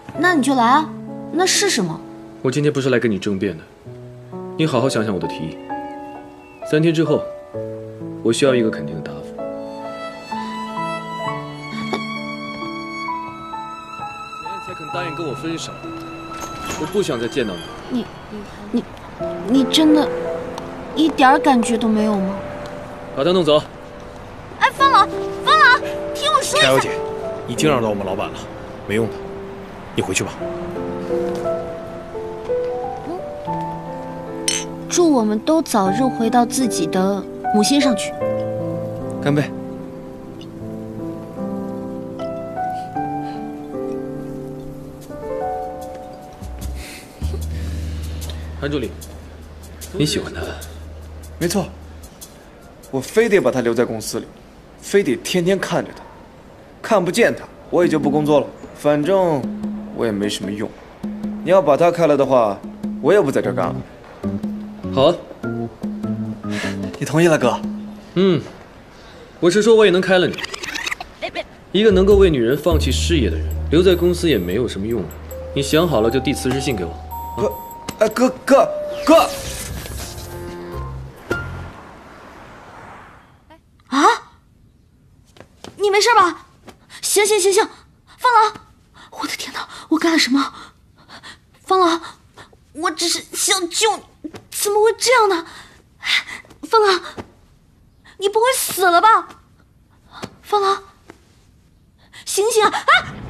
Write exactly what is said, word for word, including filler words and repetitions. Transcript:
那你就来啊。那是什么？ 我今天不是来跟你争辩的，你好好想想我的提议。三天之后，我需要一个肯定的答复。谁才肯答应跟我分手？我不想再见到你。 你，你，你真的，一点感觉都没有吗？ 把他弄走。 哎，方老，方老，听我说一下。 柴小姐，你惊扰到我们老板了，没用的，你回去吧。 祝我们都早日回到自己的母星上去。 干杯！韩助理，你喜欢他？ 没错，我非得把他留在公司里，非得天天看着他，看不见他，我也就不工作了。反正我也没什么用。你要把他开了的话，我也不在这干了。 好啊， 你同意了，哥？ 嗯，我是说我也能开了你。一个能够为女人放弃事业的人，留在公司也没有什么用了。你想好了就递辞职信给我。 哥，哎，哥哥哥！ 啊？你没事吧？行行行行，方老，我的天哪，我干了什么？方老，我只是想救你，怎么会这样呢？方老，你不会死了吧？方老，醒醒啊！啊！